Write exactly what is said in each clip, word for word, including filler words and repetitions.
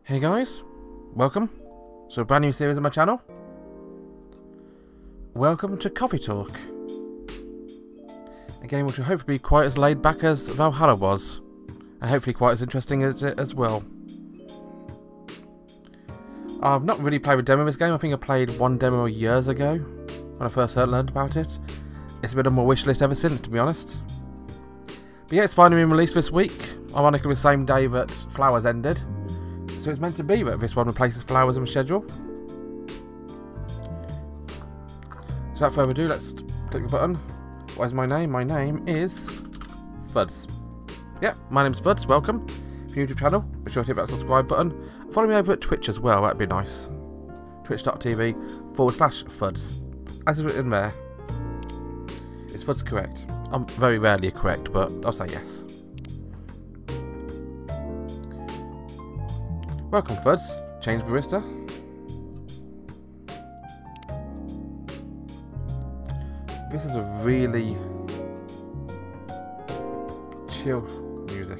Hey guys, welcome to a brand new series on my channel. Welcome to Coffee Talk, a game which will hopefully be quite as laid back as Valhalla was, and hopefully quite as interesting as it as well. I've not really played a demo of this game. I think I played one demo years ago when I first heard, learned about it. It's been on my wish list ever since, to be honest. But yeah, it's finally been released this week, ironically the same day that Flowers ended. So it's meant to be that this one replaces Flowers on the schedule. So without further ado, let's click the button. What is my name? My name is Fudce. Yeah, my name's Fudce. Welcome. If you're new to the channel, be sure to hit that subscribe button. Follow me over at Twitch as well, that'd be nice. Twitch.tv forward slash Fudce. As is written there. Is Fudce correct? I'm very rarely correct, but I'll say yes. Welcome, Fudce. Change barista. This is a really chill music.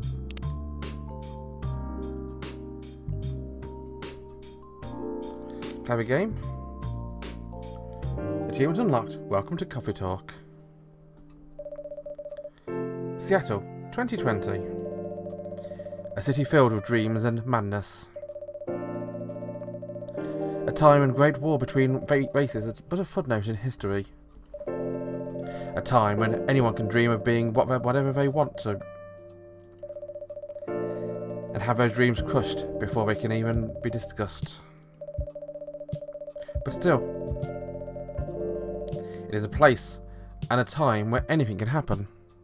Play the game. Achievement unlocked. Welcome to Coffee Talk. Seattle, twenty twenty. A city filled with dreams and madness. A time when great war between races is but a footnote in history. A time when anyone can dream of being whatever they want to, and have those dreams crushed before they can even be discussed. But still, it is a place and a time where anything can happen.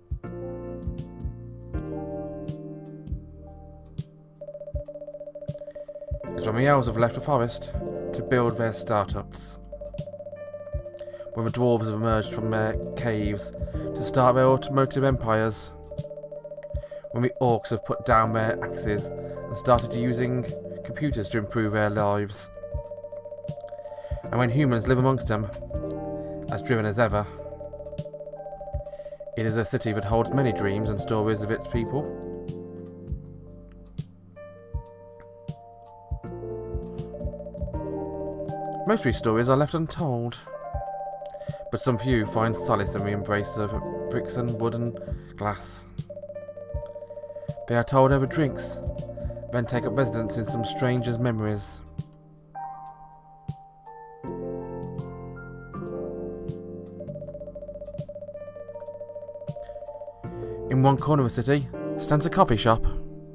It's when the elves have left the forest to build their startups. When the dwarves have emerged from their caves to start their automotive empires. When the orcs have put down their axes and started using computers to improve their lives. And when humans live amongst them, as driven as ever. It is a city that holds many dreams and stories of its people. Most of these stories are left untold, but some few find solace in the embrace of bricks and wood and glass. They are told over drinks, then take up residence in some stranger's memories. In one corner of the city stands a coffee shop.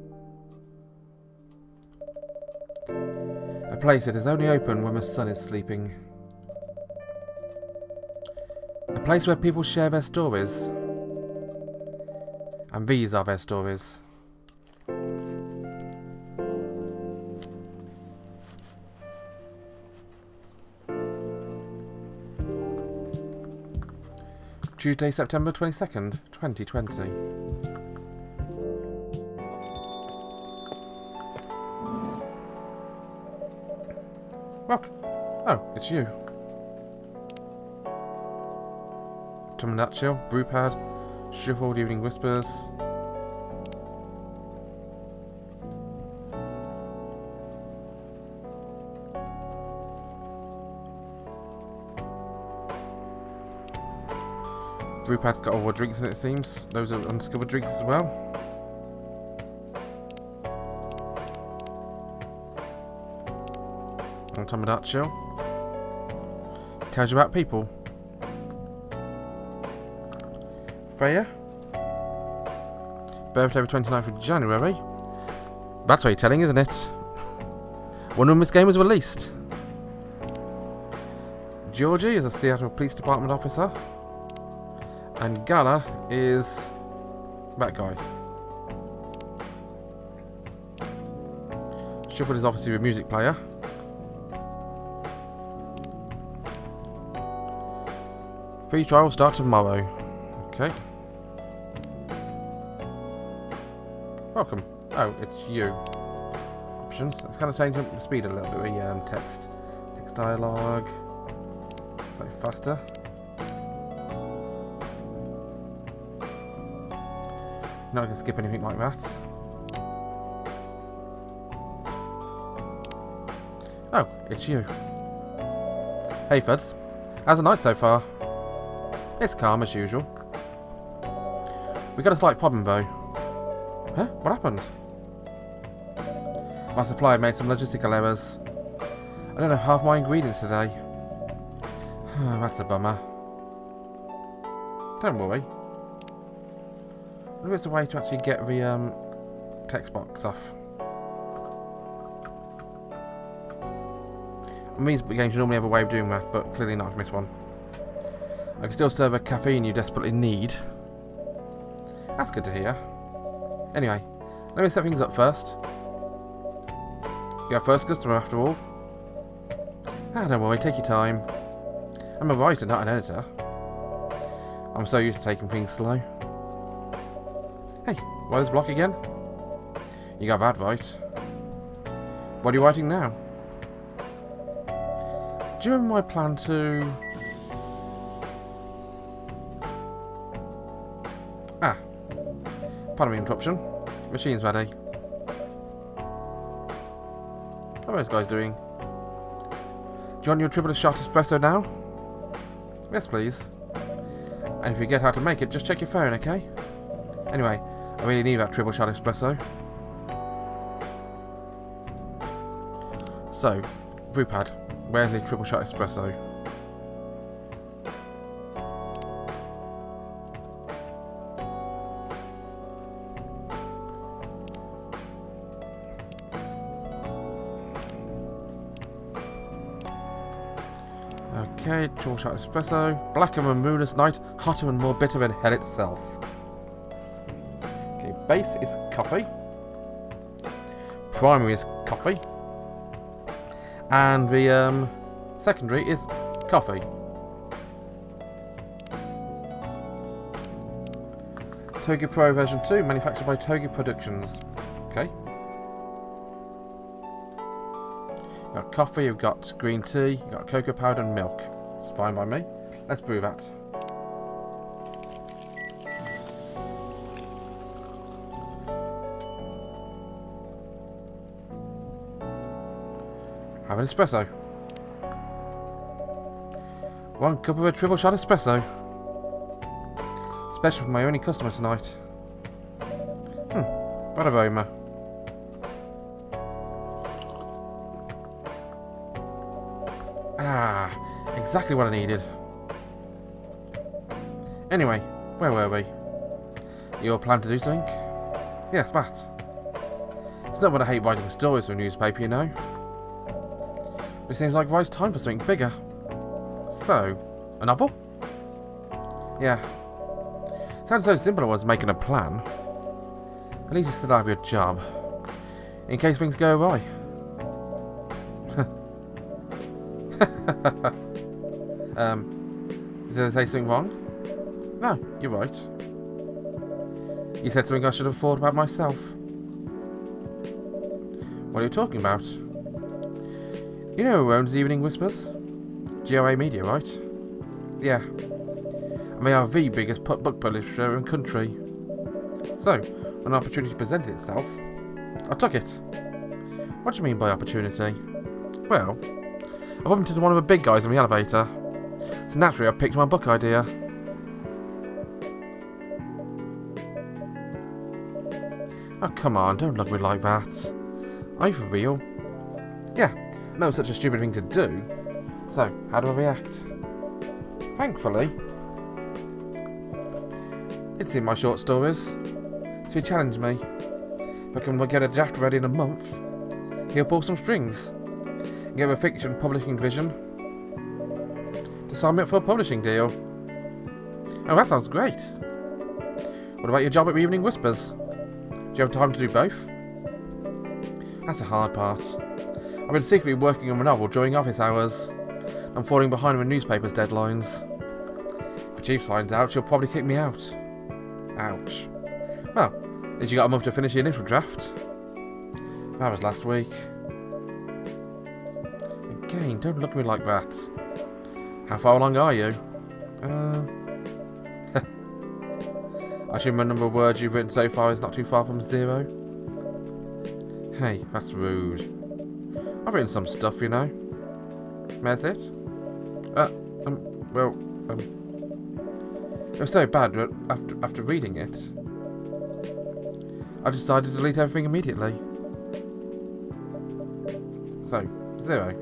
A place that is only open when the sun is sleeping. A place where people share their stories. And these are their stories. Tuesday, September twenty-second, twenty twenty. Welcome. Oh, it's you. Tom and Nutshell, Brewpad, Shuffled Evening Whispers. Brewpad's got all the drinks in it, it seems. Those are undiscovered drinks as well. On Tom and Nutshell. Tells you about people. Freya. Birthday the twenty-ninth of January. That's very telling, isn't it? Wonder when this game was released. Georgie is a Seattle Police Department officer. And Gala is that guy. Shuffled is obviously a music player. Free trial will start tomorrow. Okay. Welcome. Oh, it's you. Options. Let's kind of change up the speed a little bit. Yeah, um, text. Text dialogue. Slightly faster. Not going to skip anything like that. Oh, it's you. Hey, Fudce. How's the night so far? It's calm as usual. We got a slight problem though. Huh? What happened? My supplier made some logistical errors. I don't have half my ingredients today. That's a bummer. Don't worry. Maybe it's a way to actually get the um, text box off. These games normally have a way of doing that, but clearly not from this one. I can still serve a caffeine you desperately need. That's good to hear. Anyway, let me set things up first. You're our first customer after all. Ah, don't worry, take your time. I'm a writer, not an editor. I'm so used to taking things slow. Hey, why this block again? You got that right. What are you writing now? Do you remember my plan to... Ah. Pardon me interruption. Machine's ready. How are those guys doing? Do you want your triple shot espresso now? Yes, please. And if you get how to make it, just check your phone, okay? Anyway, I really need that triple shot espresso. So, brewpad. Where's the triple shot espresso? Okay, triple shot espresso. Blacker than moonless night, hotter and more bitter than hell itself. Okay, base is coffee. Primary is coffee. And the um, secondary is coffee. Togi Pro version two, manufactured by Togi Productions. Okay. You've got coffee, you've got green tea, you've got cocoa powder and milk. It's fine by me. Let's brew that. Have an espresso. One cup of a triple shot espresso. Special for my only customer tonight. Hmm, what a aroma. Ah, exactly what I needed. Anyway, where were we? Your plan to do something? Yes, that. It's not that I hate writing stories for a newspaper, you know. It seems like right time for something bigger. So, a novel? Yeah. Sounds so simple it was making a plan. At least you still have your job. In case things go awry. um, did I say something wrong? No, you're right. You said something I should have thought about myself. What are you talking about? You know who owns the Evening Whispers? G O A Media, right? Yeah. And they are the biggest book publisher in the country. So, when an opportunity presented itself, I took it. What do you mean by opportunity? Well, I bumped into one of the big guys in the elevator. So naturally I picked my book idea. Oh come on, don't look at me like that. Are you for real? Yeah. No, such a stupid thing to do. So, how do I react? Thankfully, it's in my short stories. So he challenged me. If I can get a draft ready in a month, he'll pull some strings and get a fiction publishing division to sign me up for a publishing deal. Oh, that sounds great. What about your job at the Evening Whispers? Do you have time to do both? That's the hard part. I've been secretly working on a novel during office hours. I'm falling behind with newspapers' deadlines. If the chief finds out, she'll probably kick me out. Ouch. Well, at least you got a month to finish the initial draft. That was last week. Again, don't look at me like that. How far along are you? Uh... I assume the number of words you've written so far is not too far from zero? Hey, that's rude. I've written some stuff, you know. Where's it? Uh, um, well, um... It was so bad, but after, after reading it, I decided to delete everything immediately. So, zero.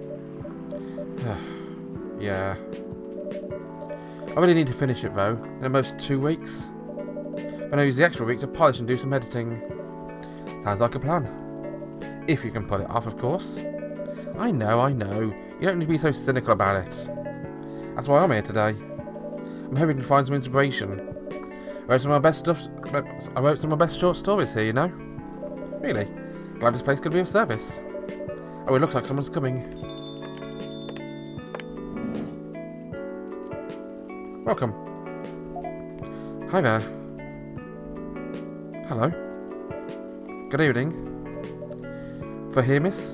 Yeah. I really need to finish it though, in almost two weeks. Then I'll use the extra week to polish and do some editing. Sounds like a plan. If you can pull it off, of course. I know, I know. You don't need to be so cynical about it. That's why I'm here today. I'm hoping to find some inspiration. I wrote some of my best stuff. I wrote some of my best short stories here, you know. Really. Glad this place could be of service. Oh, it looks like someone's coming. Welcome. Hi there. Hello. Good evening. For here, miss?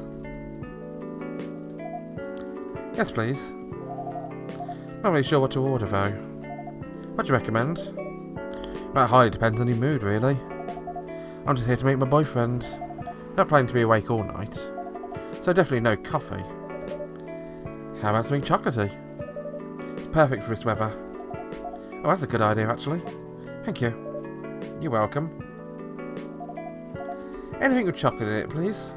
Yes, please. Not really sure what to order, though. What do you recommend? That highly depends on your mood, really. I'm just here to meet my boyfriend. Not planning to be awake all night. So definitely no coffee. How about something chocolatey? It's perfect for this weather. Oh, that's a good idea, actually. Thank you. You're welcome. Anything with chocolate in it, please.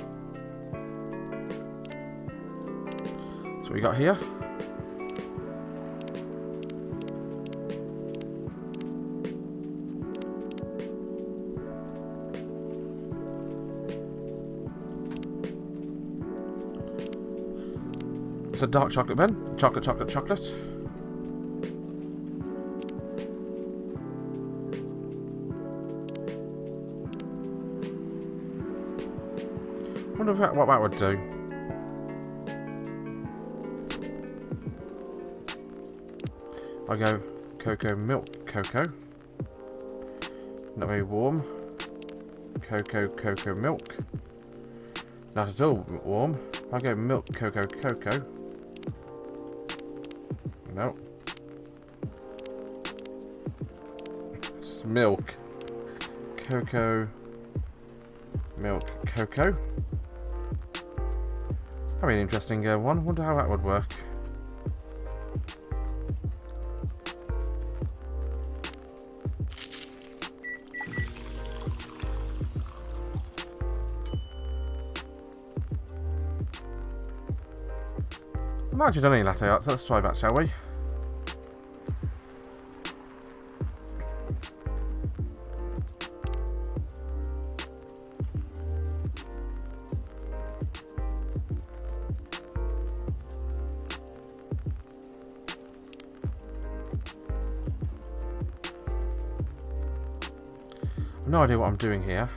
So what we got here? It's a dark chocolate then. Chocolate, chocolate, chocolate. Wonder if that, what that would do. I go cocoa milk cocoa. Not very warm. Cocoa cocoa milk. Not at all warm. I go milk cocoa cocoa. No. It's milk. Cocoa. Milk. Cocoa. That'd be an interesting uh, one. Wonder how that would work. I've not actually done any latte art, so let's try that, shall we? I've no idea what I'm doing here.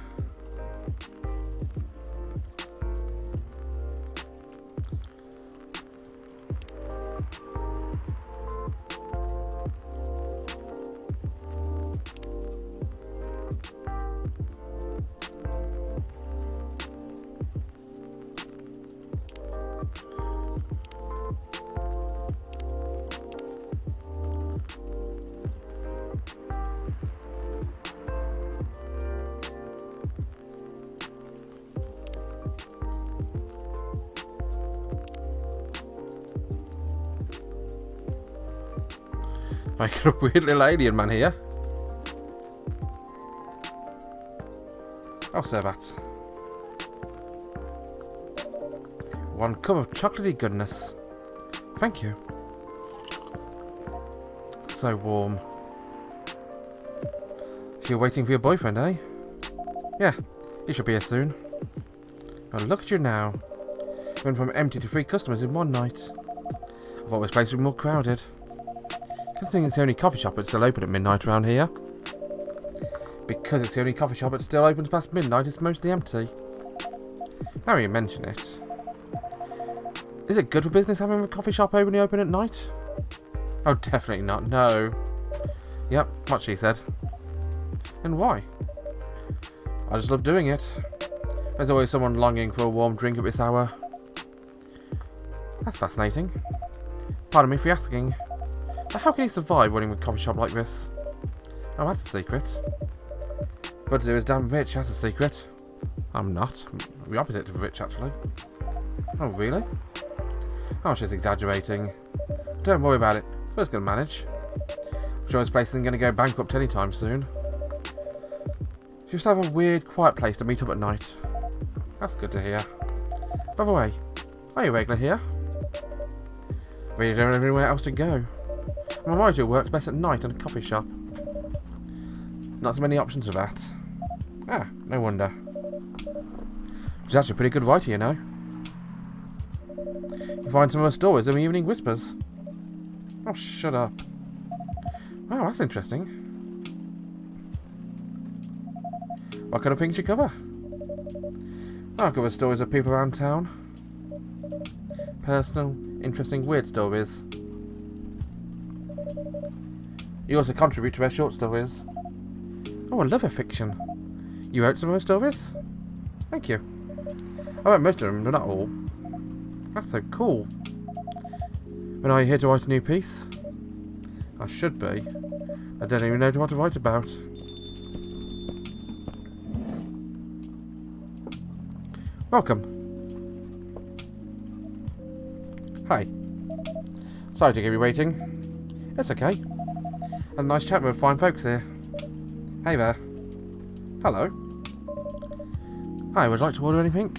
Making a weird little alien man here. I'll serve that. One cup of chocolatey goodness. Thank you. So warm. So you're waiting for your boyfriend, eh? Yeah, he should be here soon. Oh, look at you now. Went from empty to three customers in one night. I thought this place would be more crowded. Considering it's the only coffee shop that's still open at midnight around here. Because it's the only coffee shop that still opens past midnight, it's mostly empty. Now you mention it. Is it good for business having a coffee shop only open at night? Oh, definitely not, no. Yep, what she said. And why? I just love doing it. There's always someone longing for a warm drink at this hour. That's fascinating. Pardon me for asking. But how can you survive running a coffee shop like this? Oh, that's a secret. Fudce is damn rich, that's a secret. I'm not. I'm the opposite of rich, actually. Oh, really? Oh, she's exaggerating. Don't worry about it. We're just going to manage. I'm sure this place isn't going to go bankrupt anytime soon. She used to have a weird, quiet place to meet up at night. That's good to hear. By the way, are you regular here? Really don't have anywhere else to go. My manager works best at night in a coffee shop. Not so many options for that. Ah, no wonder. She's actually a pretty good writer, you know. You find some of her stories in the Evening Whispers. Oh, shut up. Wow, that's interesting. What kind of things you cover? I cover stories of people around town. Personal, interesting, weird stories. You also contribute to their short stories. Oh, I love her fiction. You wrote some of her stories? Thank you. I wrote most of them, but not all. That's so cool. When are you here to write a new piece? I should be. I don't even know what to write about. Welcome. Hi. Sorry to keep you waiting. It's okay. Had a nice chat with fine folks here. Hey there. Hello. Hi, would you like to order anything?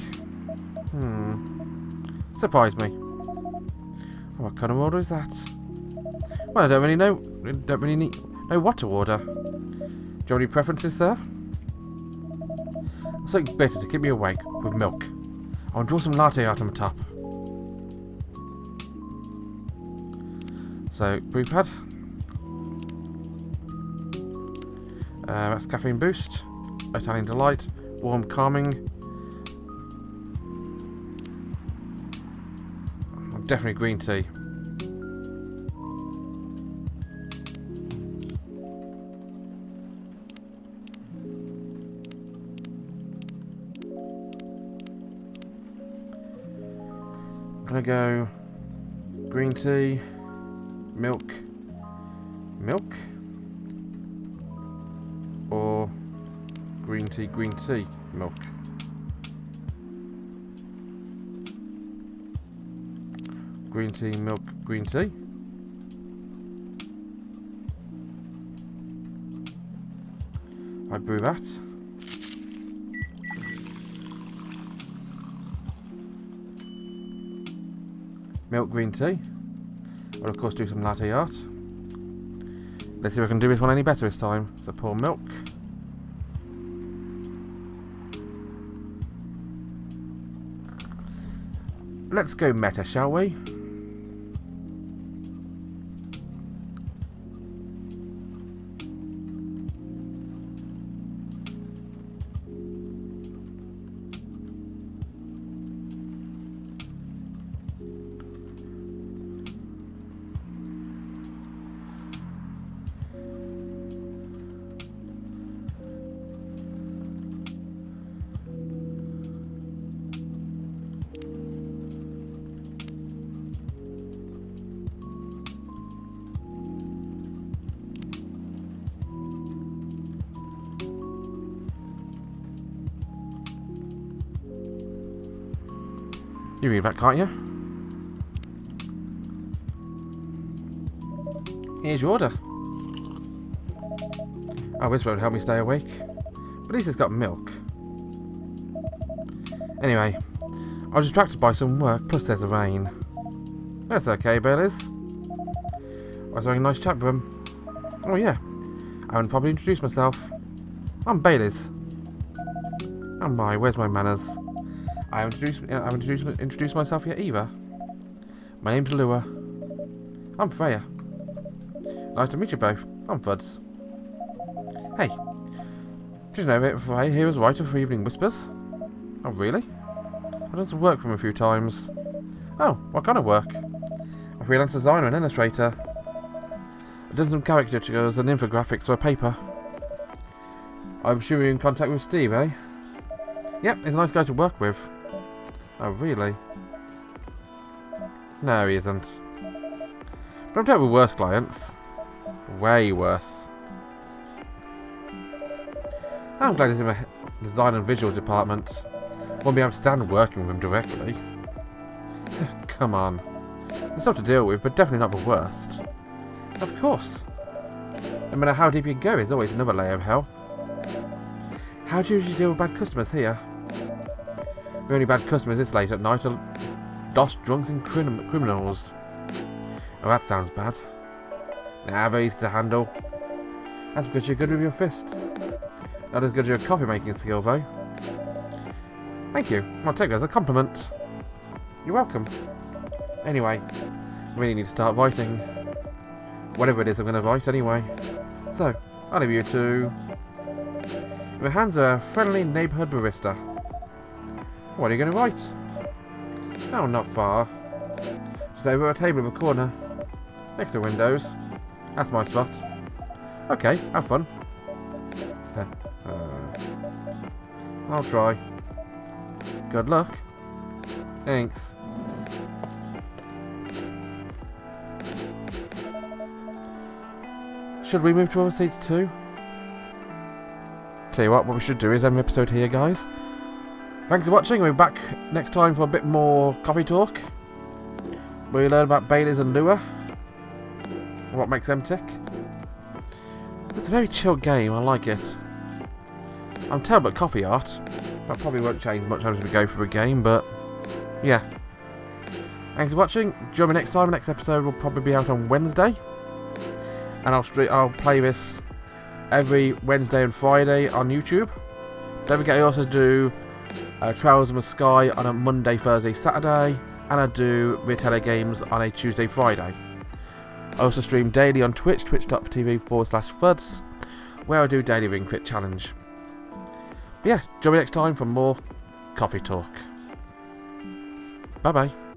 Hmm. Surprise me. What kind of order is that? Well, I don't really know. Don't really need, know what to order. Do you have any preferences, sir? Something bitter to keep me awake, with milk. I'll draw some latte art on the top. So, brew pad. Uh, that's caffeine boost. Italian delight. Warm calming. Definitely green tea. I'm gonna go green tea, milk, milk, or green tea, green tea, milk. Green tea, milk, green tea. I brew that. Milk, green tea. I'll of course do some latte art. Let's see if I can do this one any better this time. So pour milk. Let's go meta, shall we? You read that, can't you? Here's your order. Oh, this won't help me stay awake. But at least it's got milk. Anyway, I was distracted by some work, plus there's a rain. That's okay, Baileys. I was having a nice chat with him. Oh yeah, I haven't probably introduced myself. I'm Baileys. Oh my, where's my manners? I haven't introduced, I haven't introduced, introduced myself yet either. My name's Lua. I'm Freya. Nice to meet you both. I'm Fudce. Hey, did you know that Freya here was a writer for Evening Whispers? Oh really? I've done some work for him a few times. Oh, what kind of work? A freelance designer and illustrator. I've done some caricatures and infographics for a paper. I'm sure you're in contact with Steve, eh? Yep, he's a nice guy to work with. Oh, really? No, he isn't. But I've dealt with worse clients. Way worse. I'm glad he's in the design and visuals department. Won't be able to stand working with him directly. Come on. It's not to deal with, but definitely not the worst. Of course. No matter how deep you go, there's always another layer of hell. How do you usually deal with bad customers here? The only bad customers this late at night are lost drunks and crim criminals. Oh, that sounds bad. Nah, very easy to handle. That's because you're good with your fists. Not as good as your coffee making skill, though. Thank you. I'll take that as a compliment. You're welcome. Anyway, I really need to start writing. Whatever it is I'm going to write anyway. So, I'll leave you to... In the hands of a friendly neighbourhood barista. What are you going to write? No, not far. Just over a table in the corner. Next to windows. That's my spot. Okay, have fun. Uh, I'll try. Good luck. Thanks. Should we move to other seats too? Tell you what, what we should do is end the episode here, guys. Thanks for watching. We'll be back next time for a bit more coffee talk. We'll learn about Baileys and Lua. What makes them tick. It's a very chill game, I like it. I'm terrible at coffee art. That probably won't change much as we go through a game, but yeah. Thanks for watching. Join me next time. The next episode will probably be out on Wednesday. And I'll, I'll play this every Wednesday and Friday on YouTube. Don't forget I also do uh, Trails in the Sky on a Monday, Thursday, Saturday. And I do Retailer Games on a Tuesday, Friday. I also stream daily on Twitch, twitch.tv forward slash Fudce, where I do daily Ring Fit Challenge. But yeah, join me next time for more Coffee Talk. Bye bye.